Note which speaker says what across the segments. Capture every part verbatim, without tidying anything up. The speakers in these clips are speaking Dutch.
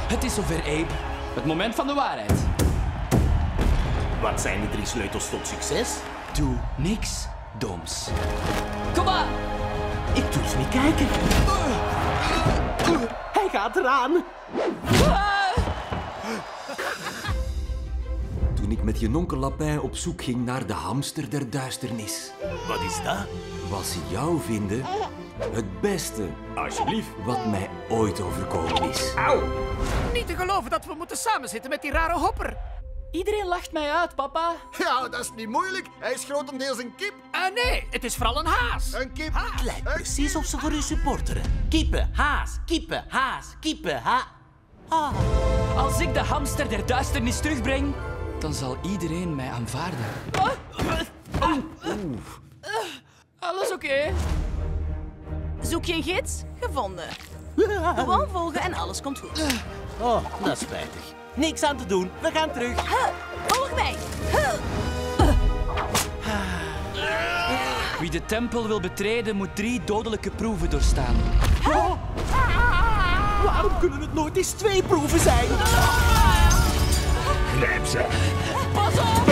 Speaker 1: Het is zover, Abe. Het moment van de waarheid.
Speaker 2: Wat zijn de drie sleutels tot succes?
Speaker 1: Doe niks doms. Kom aan!
Speaker 2: Ik durf niet kijken. Hij gaat eraan.
Speaker 3: Toen ik met Jononkel Lapin op zoek ging naar de hamster der duisternis,
Speaker 2: Wat is dat?
Speaker 3: was jou vinden het beste
Speaker 2: Alsjeblieft.
Speaker 3: wat mij ooit overkomen is.
Speaker 2: Auw.
Speaker 4: Niet te geloven dat we moeten samenzitten met die rare hopper.
Speaker 1: Iedereen lacht mij uit, papa.
Speaker 5: Ja, dat is niet moeilijk. Hij is grotendeels een kip.
Speaker 4: Ah nee, het is vooral een haas.
Speaker 5: Een kip.
Speaker 4: Haas.
Speaker 2: Lijkt precies of ze voor u supporteren. Kippen, haas, kippen, haas, kippen, ha... Ah.
Speaker 1: Als ik de hamster der duisternis terugbreng, dan zal iedereen mij aanvaarden. Alles oké?
Speaker 6: Zoek je een gids? Gevonden. Gewoon volgen en alles komt goed.
Speaker 2: Oh, dat is spijtig. Niks aan te doen. We gaan terug.
Speaker 6: Huh, volg mij. Huh.
Speaker 1: Wie de tempel wil betreden, moet drie dodelijke proeven doorstaan.
Speaker 2: Waarom kunnen het nooit eens twee proeven zijn?
Speaker 5: Grijp ze.
Speaker 1: Pas op!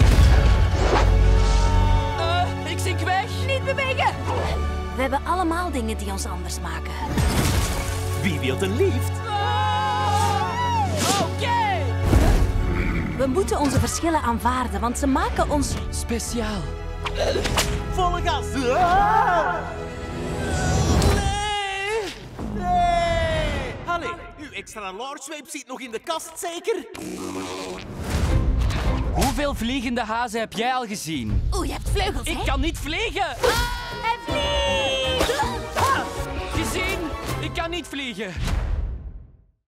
Speaker 1: Uh, ik zink weg.
Speaker 6: Niet bewegen. We hebben allemaal dingen die ons anders maken.
Speaker 2: Wie wil een liefde?
Speaker 1: Oké!
Speaker 6: We moeten onze verschillen aanvaarden, want ze maken ons...
Speaker 1: Speciaal.
Speaker 2: Volle gas.
Speaker 1: Nee!
Speaker 2: Nee! Allee, uw extra large zweep zit nog in de kast, zeker?
Speaker 1: Hoeveel vliegende hazen heb jij al gezien?
Speaker 6: Oeh, je hebt vleugels,
Speaker 1: Ik
Speaker 6: hè?
Speaker 1: kan niet vliegen!
Speaker 6: Hij vliegt!
Speaker 1: Gezien? Ik kan niet vliegen.